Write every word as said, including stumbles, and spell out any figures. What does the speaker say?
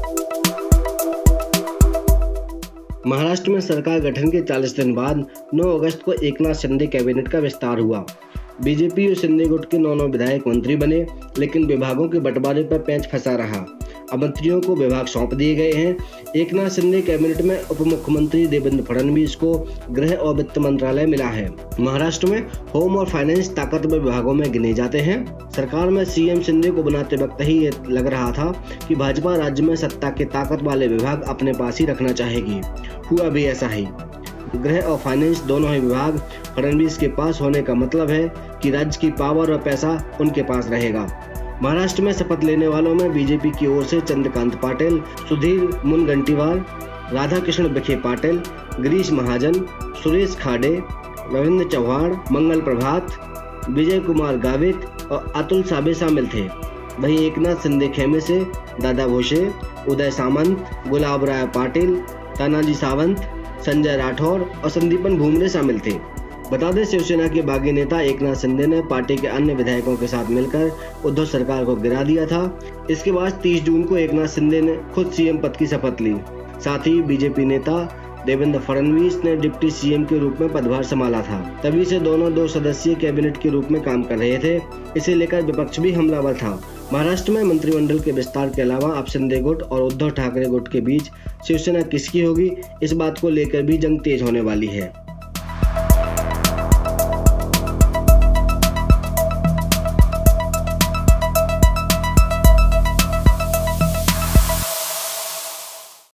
महाराष्ट्र में सरकार गठन के चालीस दिन बाद नौ अगस्त को एकनाथ शिंदे कैबिनेट का विस्तार हुआ। बीजेपी और शिंदे गुट के नौ नौ विधायक मंत्री बने, लेकिन विभागों के बंटवारे पर पेंच फंसा रहा। अब मंत्रियों को विभाग सौंप दिए गए हैं। एकनाथ शिंदे कैबिनेट में उप मुख्यमंत्री देवेंद्र फडणवीस को गृह और वित्त मंत्रालय मिला है। महाराष्ट्र में होम और फाइनेंस ताकतवर विभागों में गिने जाते हैं। सरकार में सीएम शिंदे को बनाते वक्त ही ये लग रहा था कि भाजपा राज्य में सत्ता के ताकत वाले विभाग अपने पास ही रखना चाहेगी। हुआ भी ऐसा ही। गृह और फाइनेंस दोनों ही विभाग फडणवीस के पास होने का मतलब है कि राज्य की पावर और पैसा उनके पास रहेगा। महाराष्ट्र में शपथ लेने वालों में बीजेपी की ओर से चंद्रकांत पाटिल, सुधीर मुनगंटीवार, राधाकृष्ण विखे पाटिल, गिरीश महाजन, सुरेश खाडे, रविंद्र चव्हाण, मंगल प्रभात, विजय कुमार गावित और अतुल साबे शामिल थे। वहीं एकनाथ शिंदे खेमे से दादा भोसे, उदय सामंत, गुलाब राय पाटिल, तानाजी सावंत, संजय राठौर और संदीपन भूमरे शामिल थे। बता दें, शिवसेना के बागी नेता एकनाथ शिंदे ने पार्टी के अन्य विधायकों के साथ मिलकर उद्धव सरकार को गिरा दिया था। इसके बाद तीस जून को एकनाथ शिंदे ने खुद सीएम पद की शपथ ली। साथ ही बीजेपी नेता देवेंद्र फडणवीस ने डिप्टी सीएम के रूप में पदभार संभाला था। तभी से दोनों दो सदस्यीय कैबिनेट के रूप में काम कर रहे थे। इसे लेकर विपक्ष भी हमलावर था। महाराष्ट्र में मंत्रिमंडल के विस्तार के अलावा अब शिंदे गुट और उद्धव ठाकरे गुट के बीच शिवसेना किसकी होगी, इस बात को लेकर भी जंग तेज होने वाली है।